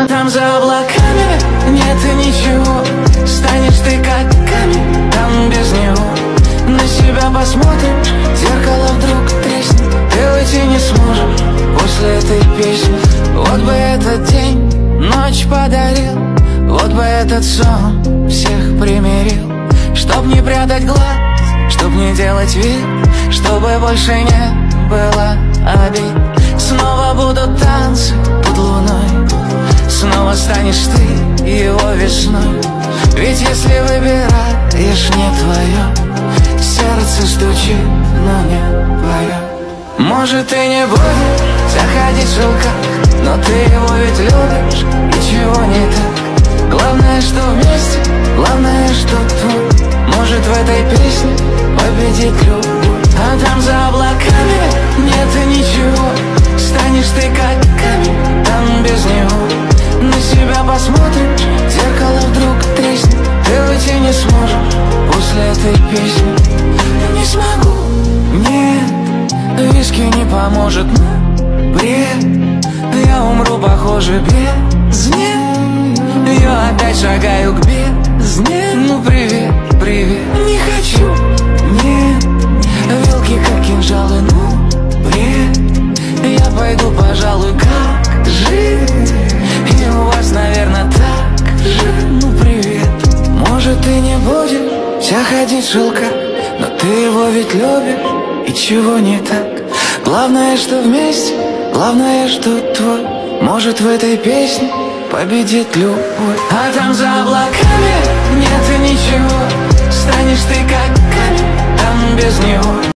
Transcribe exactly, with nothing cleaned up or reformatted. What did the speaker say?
А там за облаками нет ничего. Станешь ты как камень там без него. На себя посмотришь, зеркало вдруг треснет. Ты уйти не сможешь после этой песни. Вот бы этот день ночь подарил, вот бы этот сон всех примирил. Чтоб не прятать глаз, чтоб не делать вид, чтобы больше не было обид. Снова будут танцы под луной, снова станешь ты его весной. Ведь если выбираешь не твое, сердце стучит, но не поет. Может, ты не будешь заходить в шелках, но ты его ведь любишь, и чего не так. Главное, что вместе, главное, что твой. Может, в этой песне победить любовь. А там за облаками нет ничего. Станешь ты как камень там без него. На себя посмотришь, зеркало вдруг треснет. Ты уйти не сможешь после этой песни. Не смогу, нет, виски не поможет, но бред. Я умру, похоже, без нет. Я опять шагаю к бездне. Ну привет, привет. Не хочу, нет, вилки как кинжалы, ну бред. Я пойду, пожалуй, как жить. И у вас, наверное, так же. Ну привет. Может, ты не будешь вся ходить в шелках, но ты его ведь любишь, и чего не так. Главное, что вместе, главное, что твой. Может, в этой песне победит любовь. А там за облаками нет ничего. Станешь ты как камень там без него.